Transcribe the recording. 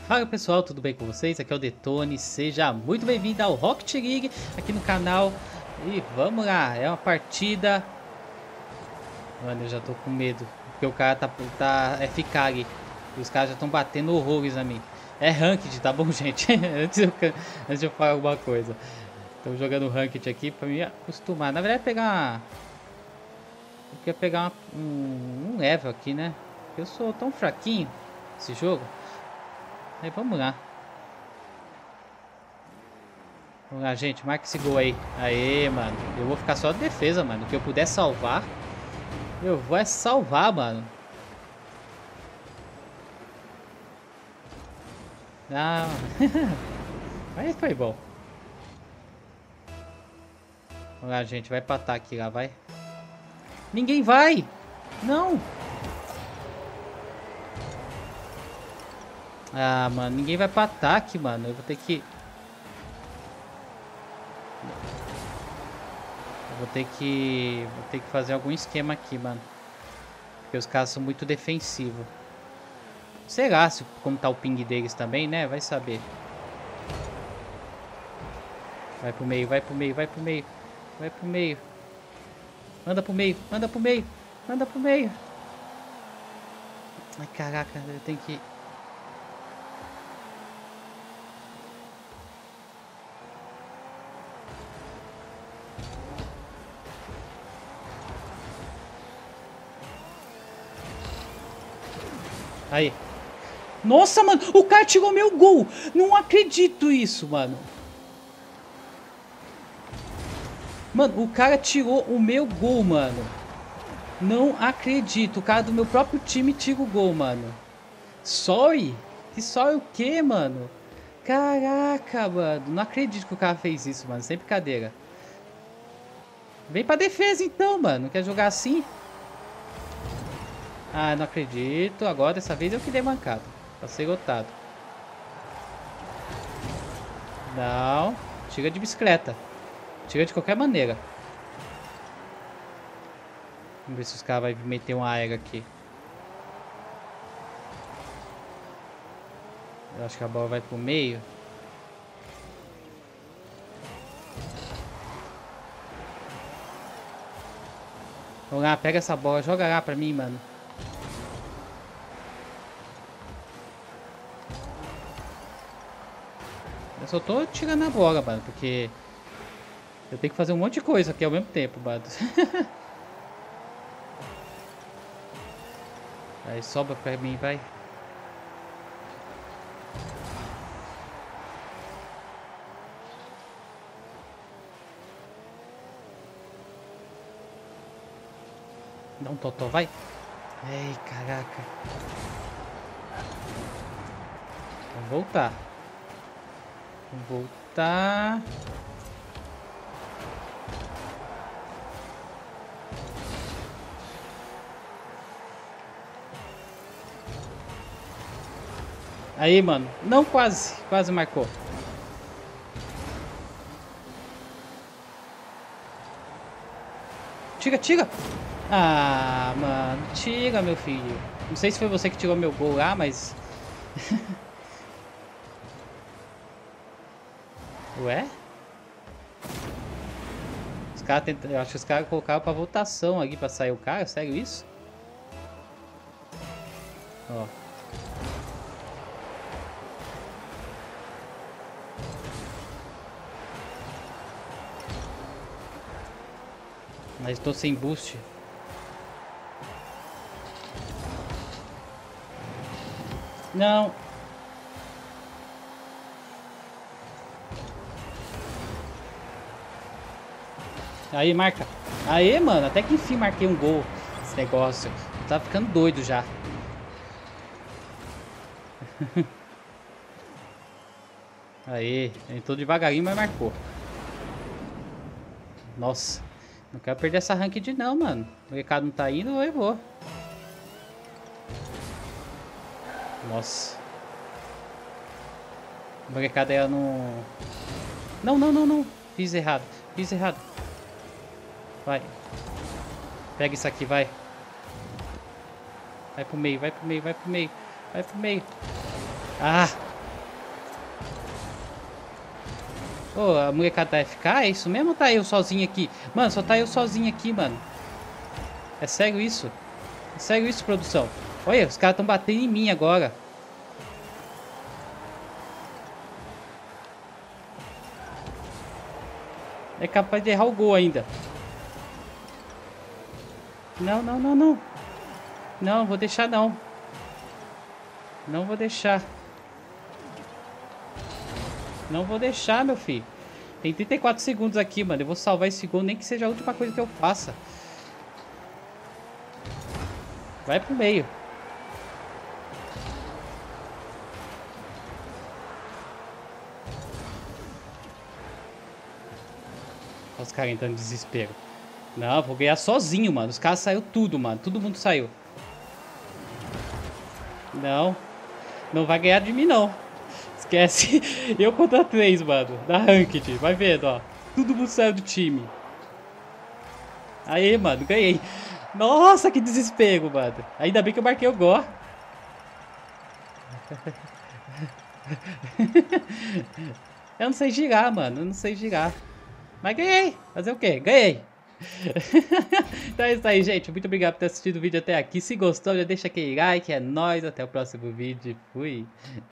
Fala pessoal, tudo bem com vocês? Aqui é o Detone, seja muito bem-vindo ao Rocket League aqui no canal. E vamos lá, é uma partida. Mano, eu já tô com medo, porque o cara tá FK ali. E os caras já estão batendo horrores a mim. É ranked, tá bom, gente? antes de eu falar alguma coisa. Estamos jogando ranked aqui pra me acostumar. Na verdade, eu queria pegar um level aqui, né? Eu sou tão fraquinho nesse jogo. Aí vamos lá. Vamos lá, gente. Marca esse gol aí. Aê, mano. Eu vou ficar só de defesa, mano. O que eu puder salvar, eu vou salvar, mano. Ah, aí foi bom. Vamos lá, gente. Vai pra ataque lá, vai. Ninguém vai! Não! Ah, mano. Ninguém vai pra ataque, mano. Eu vou ter que... Vou ter que fazer algum esquema aqui, mano. Porque os caras são muito defensivos. Sei lá como tá o ping deles também, né? Vai saber. Vai pro meio, vai pro meio, vai pro meio. Vai pro meio. Manda pro meio, manda pro meio. Manda pro meio. Ai, caraca, eu tenho que... Aí. Nossa, mano, o cara tirou meu gol. Não acredito isso, mano. Mano, o cara tirou o meu gol, mano. Não acredito. O cara do meu próprio time tira o gol, mano. Sorry? Que sorry o quê, mano? Caraca, mano. Não acredito que o cara fez isso, mano. Sem brincadeira. Vem pra defesa então, mano. Quer jogar assim? Ah, não acredito. Agora, dessa vez eu que dei mancado. Passei lotado. Não. Tira de bicicleta. Tira de qualquer maneira. Vamos ver se os caras vão meter um aéreo aqui. Eu acho que a bola vai pro meio. Vamos lá, pega essa bola. Joga lá pra mim, mano. Eu só tô tirando a bola, mano, porque eu tenho que fazer um monte de coisa aqui ao mesmo tempo, mano. Aí sobra pra mim, vai. Dá um totó, vai. Ei, caraca. Vamos voltar. Vamos voltar. Aí, mano. Não, quase. Quase marcou. Tira, tira. Ah, mano. Tira, meu filho. Não sei se foi você que tirou meu gol lá, mas... Ué? Os caras tentam... Eu acho que os caras colocaram pra votação aqui pra sair o cara. Sério isso? Ó. Mas tô sem boost. Não. Aí, marca. Aê, mano. Até que enfim marquei um gol. Esse negócio. Tá ficando doido já. Aí. Entrou devagarinho, mas marcou. Nossa. Não quero perder essa ranked não, mano. O recado não tá indo, eu vou. Nossa. O recado é não... Não, não, não, não. Fiz errado. Fiz errado. Vai. Pega isso aqui, vai. Vai pro meio, vai pro meio, vai pro meio. Vai pro meio. Ah! Ô, a molecada tá FK? É isso mesmo ou tá eu sozinho aqui? Mano, só tá eu sozinho aqui, mano. É sério isso? É sério isso, produção? Olha, os caras tão batendo em mim agora. É capaz de errar o gol ainda. Não, não, não, não. Não, vou deixar não. Não vou deixar. Não vou deixar, meu filho. Tem 34 segundos aqui, mano. Eu vou salvar esse gol, nem que seja a última coisa que eu faça. Vai pro meio. Olha os caras entrando em desespero. Não, vou ganhar sozinho, mano. Os caras saíram tudo, mano. Todo mundo saiu. Não. Não vai ganhar de mim, não. Esquece. Eu contra 3, mano. Da Ranked. Vai vendo, ó. Todo mundo saiu do time. Aí, mano. Ganhei. Nossa, que desespero, mano. Ainda bem que eu marquei o gol. Eu não sei girar, mano. Eu não sei girar. Mas ganhei. Fazer o quê? Ganhei. Então é isso aí, gente. Muito obrigado por ter assistido o vídeo até aqui. Se gostou, já deixa aquele like. É nóis. Até o próximo vídeo. Fui.